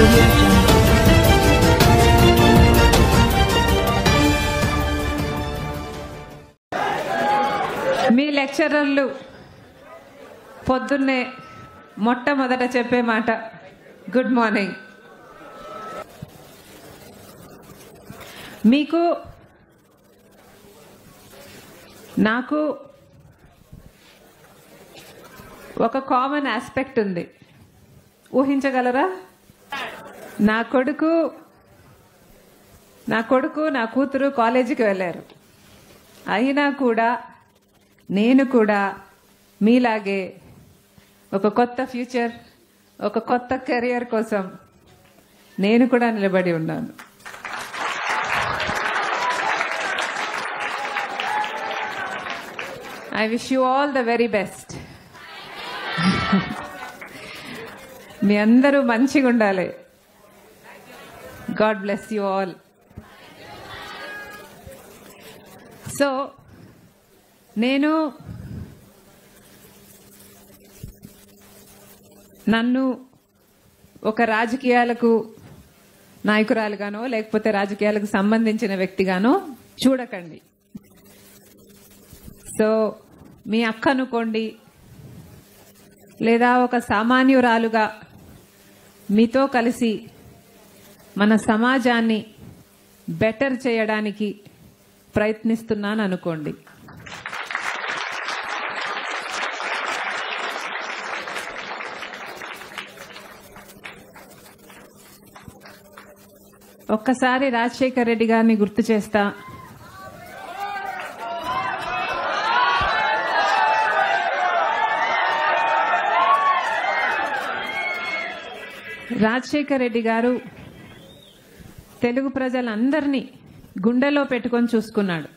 audio jungle. మీ లెక్చరర్లు పొద్దున్నే మొట్టమొదట చెప్పే మాట గుడ్ మార్నింగ్. మీకు నాకు ఒక కామన్ ఆస్పెక్ట్ ఉంది, ఊహించగలరా? నా కొడుకు నా కూతురు కాలేజీకి వెళ్ళారు. అయినా కూడా నేను కూడా మీలాగే ఒక కొత్త ఫ్యూచర్, ఒక కొత్త కెరియర్ కోసం నేను కూడా నిలబడి ఉన్నాను. I wish you all the very best. మీ అందరూ మంచిగా ఉండాలి. God bless you all. So నన్ను ఒక రాజకీయాలకు నాయకురాలుగానో లేకపోతే రాజకీయాలకు సంబంధించిన వ్యక్తిగానో చూడకండి. సో మీ అక్క అనుకోండి, లేదా ఒక సామాన్యురాలుగా మీతో కలిసి మన సమాజాన్ని బెటర్ చేయడానికి ప్రయత్నిస్తున్నాను అనుకోండి. ఒక్కసారి రాజశేఖర్ రెడ్డి గారిని గుర్తు చేస్తా. రాజశేఖర్ రెడ్డి గారు తెలుగు ప్రజలందరినీ గుండెలో పెట్టుకొని చూసుకున్నాడు.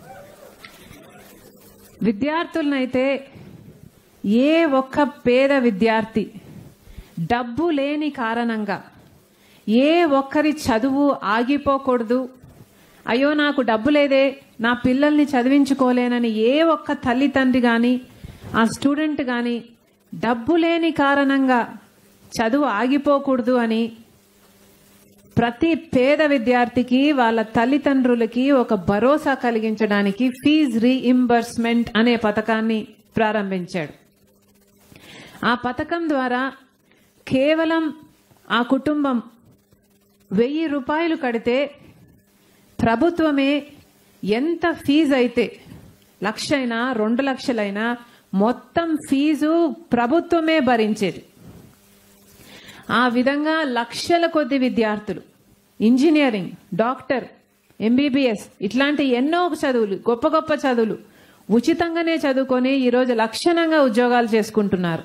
విద్యార్థులనైతే ఏ ఒక్క పేద విద్యార్థి డబ్బు లేని కారణంగా ఏ ఒక్కరి చదువు ఆగిపోకూడదు, అయ్యో నాకు డబ్బు లేదే నా పిల్లల్ని చదివించుకోలేనని ఏ ఒక్క తల్లిదండ్రి కానీ ఆ స్టూడెంట్ కానీ డబ్బు లేని కారణంగా చదువు ఆగిపోకూడదు అని ప్రతి పేద విద్యార్థికి వాళ్ళ తల్లిదండ్రులకి ఒక భరోసా కలిగించడానికి ఫీజ్ రీఇంబర్స్మెంట్ అనే పథకాన్ని ప్రారంభించాడు. ఆ పథకం ద్వారా కేవలం ఆ కుటుంబం 1000 రూపాయలు కడితే ప్రభుత్వమే ఎంత ఫీజు అయితే 1,00,000 అయినా 2 లక్షలైనా మొత్తం ఫీజు ప్రభుత్వమే భరించేది. ఆ విధంగా లక్షల కొద్ది విద్యార్థులు ఇంజనీరింగ్, డాక్టర్, ఎంబీబీఎస్ ఇట్లాంటి ఎన్నో చదువులు, గొప్ప గొప్ప చదువులు ఉచితంగానే చదువుకొని ఈరోజు లక్షణంగా ఉద్యోగాలు చేసుకుంటున్నారు.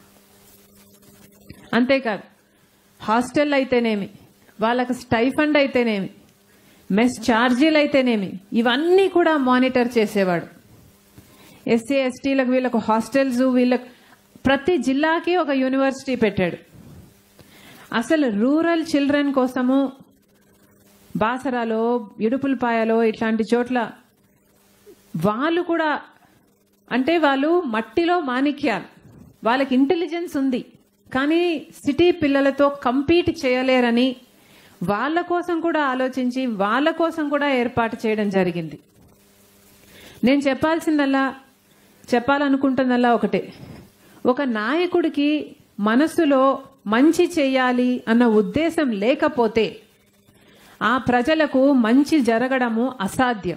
అంతేకాదు హాస్టల్ అయితేనేమి, వాళ్ళకి స్టైఫండ్ అయితేనేమి, మెస్ ఛార్జీలు అయితేనేమి ఇవన్నీ కూడా మానిటర్ చేసేవాడు. ఎస్సీ ఎస్టీలకు వీళ్ళకు హాస్టల్స్, వీళ్ళకు ప్రతి జిల్లాకి ఒక యూనివర్సిటీ పెట్టాడు. అసలు రూరల్ చిల్డ్రన్ కోసము బాసరాలో, ఇడుపులపాయలో ఇట్లాంటి చోట్ల వాళ్ళు కూడా, అంటే వాళ్ళు మట్టిలో మాణిక్యాలు, వాళ్ళకి ఇంటెలిజెన్స్ ఉంది కానీ సిటీ పిల్లలతో కంపీట్ చేయలేరని వాళ్ళ కోసం కూడా ఆలోచించి వాళ్ళ కోసం కూడా ఏర్పాటు చేయడం జరిగింది. నేను చెప్పాలనుకుంటున్నల్లా ఒకటే, ఒక నాయకుడికి మనసులో మంచి చేయాలి అన్న ఉద్దేశం లేకపోతే ఆ ప్రజలకు మంచి జరగడము అసాధ్యం.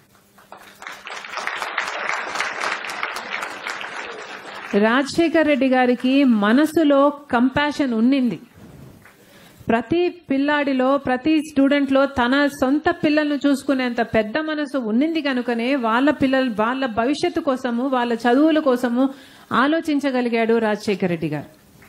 రాజశేఖర్ రెడ్డి గారికి మనసులో కంపాషన్ ఉన్నింది. ప్రతి పిల్లాడిలో, ప్రతి స్టూడెంట్లో తన సొంత పిల్లలను చూసుకునేంత పెద్ద మనసు ఉన్నింది కనుకనే వాళ్ళ భవిష్యత్తు కోసము, వాళ్ళ చదువుల కోసము ఆలోచించగలిగాడు రాజశేఖర్ రెడ్డి గారు.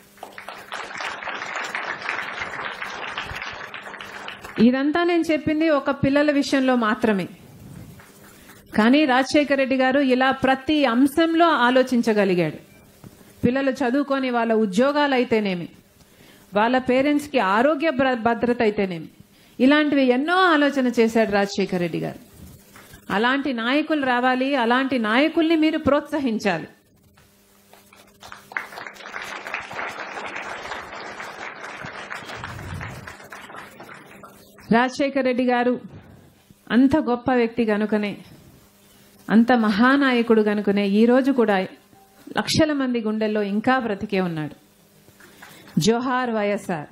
ఇదంతా నేను చెప్పింది ఒక పిల్లల విషయంలో మాత్రమే. కానీ రాజశేఖర్ రెడ్డి గారు ఇలా ప్రతి అంశంలో ఆలోచించగలిగాడు. పిల్లలు చదువుకొని వాళ్ళ ఉద్యోగాలు అయితేనేమి, వాళ్ళ పేరెంట్స్కి ఆరోగ్య భద్రత అయితేనేమి, ఇలాంటివి ఎన్నో ఆలోచన చేశాడు రాజశేఖర్ రెడ్డి గారు. అలాంటి నాయకులు రావాలి, అలాంటి నాయకుల్ని మీరు ప్రోత్సహించాలి. రాజశేఖర రెడ్డి గారు అంత గొప్ప వ్యక్తి కనుకనే, అంత మహానాయకుడు కనుకనే ఈరోజు కూడా లక్షల మంది గుండెల్లో ఇంకా బ్రతికే ఉన్నాడు. జోహార్ వైఎస్ఆర్.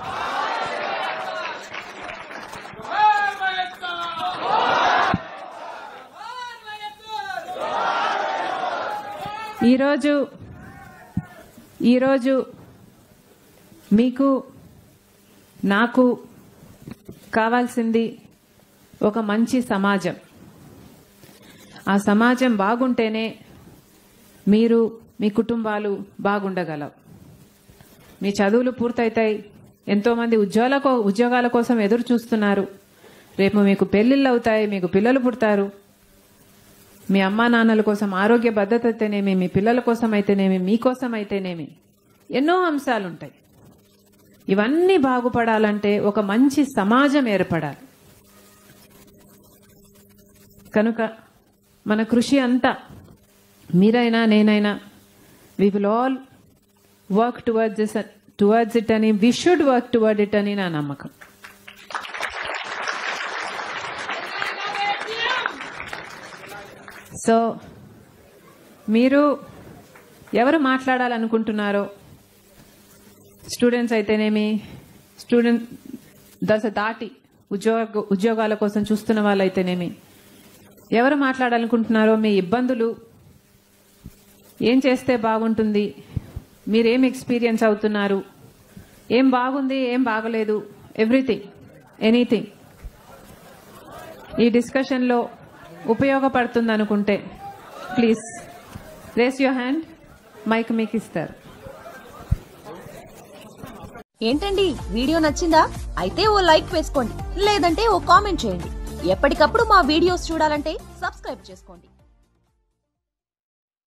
ఈరోజు మీకు నాకు కావాల్సింది ఒక మంచి సమాజం. ఆ సమాజం బాగుంటేనే మీరు మీ కుటుంబాలు బాగుండగలవు. మీ చదువులు పూర్తయితాయి. ఎంతోమంది ఉద్యోగాల కోసం ఎదురు చూస్తున్నారు. రేపు మీకు పెళ్లిళ్ళు అవుతాయి, మీకు పిల్లలు పుడతారు. మీ అమ్మా నాన్నల కోసం ఆరోగ్య భద్రత అయితేనేమి, మీ పిల్లల కోసం అయితేనేమి, మీకోసం అయితేనేమి ఎన్నో అంశాలు ఉంటాయి. ఇవన్నీ బాగుపడాలంటే ఒక మంచి సమాజం ఏర్పడాలి. కనుక మన కృషి అంతా, మీరైనా నేనైనా, we will all work towards it అని, we should work toward it అని నా నమ్మకం. సో మీరు ఎవరు మాట్లాడాలనుకుంటున్నారో, స్టూడెంట్స్ అయితేనేమి, స్టూడెంట్ దశ దాటి ఉద్యోగాల కోసం చూస్తున్న వాళ్ళైతేనేమి, ఎవరు మాట్లాడాలనుకుంటున్నారో, మీ ఇబ్బందులు, ఏం చేస్తే బాగుంటుంది, మీరేం ఎక్స్పీరియన్స్ అవుతున్నారు, ఏం బాగుంది, ఏం బాగలేదు, ఎవ్రీథింగ్, ఎనీథింగ్ ఈ డిస్కషన్లో ఉపయోగపడుతుంది అనుకుంటే please raise your hand. Mic మీకు ఇస్తారు. ఏంటండి, వీడియో నచ్చిందా? అయితే ఓ లైక్ వేసుకోండి, లేదంటే ఓ కామెంట్ చేయండి. ఎప్పటికప్పుడు మా వీడియోస్ చూడాలంటే సబ్స్క్రైబ్ చేసుకోండి.